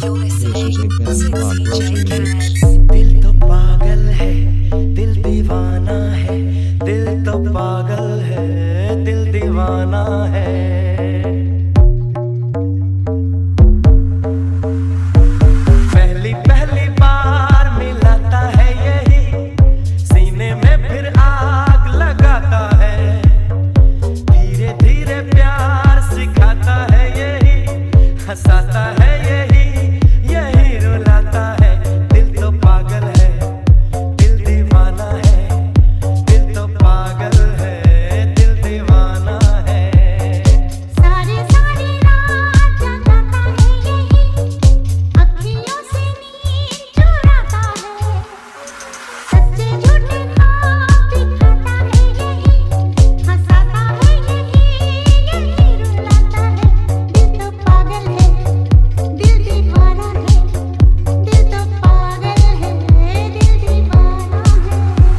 दिल तो पागल है, दिल दीवाना है, दिल तो पागल है, दिल दीवाना है। पहली पहली बार मिलाता है यही, सीने में फिर आग लगाता है। धीरे धीरे प्यार सिखाता है यही, हंसाता है यही, यही रुलाता है। दिल तो पागल है, दिल दीवाना है, दिल तो पागल है, दिल दीवाना है। सारी सारी रात जगाता है यही, अखियों से नींद चुराता है। सच्चे झूठे ख्वाब दिखाता है यही, हंसाता है यही, यही रुलाता है। दिल तो पागल है, दिल दीवाना है, दिल तो पागल है, दिल दीवाना है।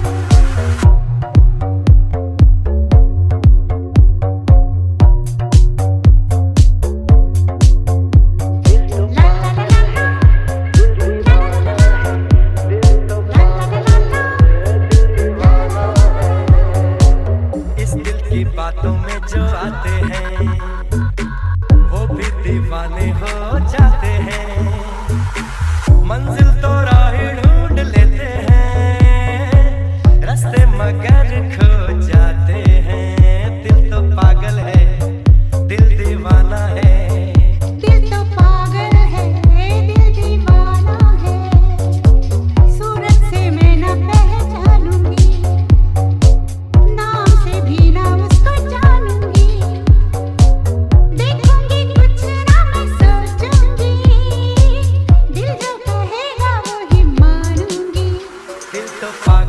इस दिल की बातों में जो आते हैं, वो भी दीवाने हो जाते हैं। मंजिल तो राह ढूंढ लेते हैं, रास्ते मगर खो जाते हैं। दिल तो पागल है, दिल दीवाना है। दिल तो पागल है, दिल दीवाना है। सूरत से मैं न पहचानूंगी, नाम से भी ना उसको जानूंगी। देखूंगी कुछ ना मैं सोचूंगी, दिल जो कहेगा वो ही मानूंगी। दिल तो पागल